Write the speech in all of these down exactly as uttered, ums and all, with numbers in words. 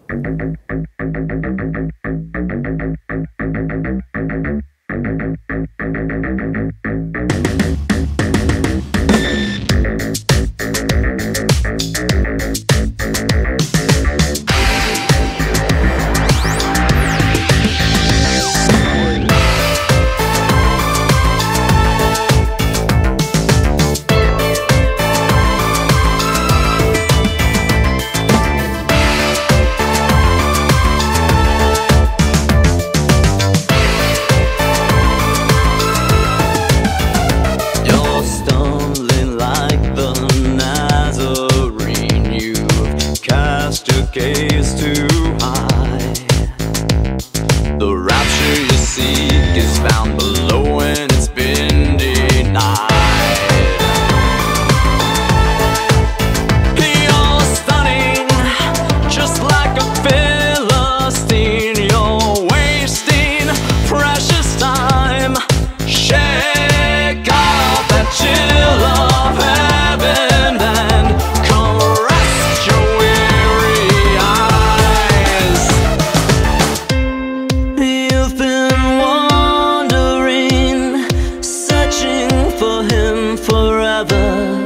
Gaze too high. The rapture you seek is found below and it's been denied. You're stunning, just like a Philistine. You're wasting precious time. Shake off that chill of heaven and caress your weary eyes. You've been wandering, searching for him forever.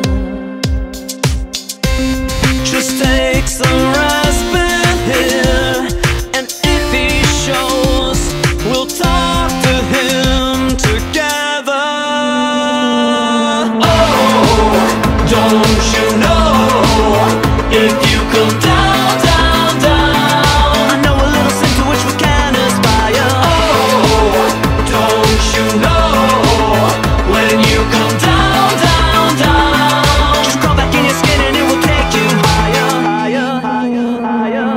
Just take some respite here, and if he shows, we'll talk to him together. Oh, don't you know, if you come down, down, down, I know a little sin to which we can aspire. Oh, don't you know, when you come down, down, down, just crawl back in your skin and it will take you higher, higher, higher, higher.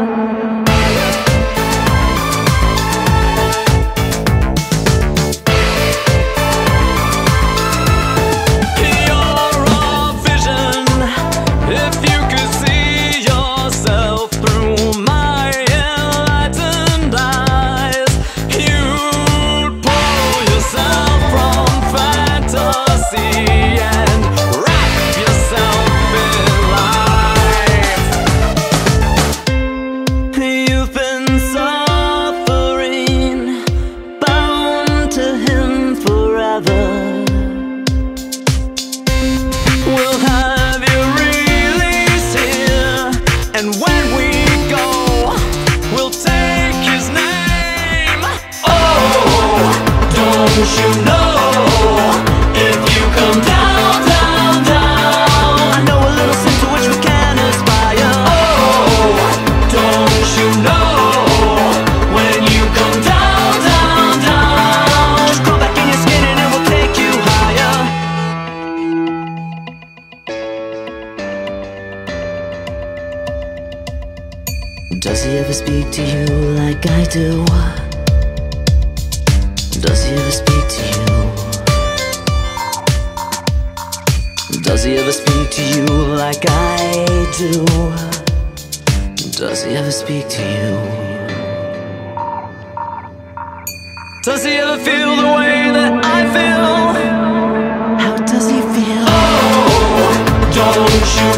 You're a vision. If you could see yourself through my enlightened eyes, you'd pull yourself from fantasy and wrap yourself in life. You've been suffering, bound to him forever. We'll have you release here, and when we go, we'll take his name. Oh, don't you know, if you come down, down, down, I know a little sin to which we can aspire. Oh, don't you know, when you come down, down, down, just crawl back in your skin and it will take you higher. Does he ever speak to you like I do? Does he ever speak to you? Does he ever speak to you like I do? Does he ever speak to you? Does he ever feel the way that I feel? How does he feel? Oh, don't you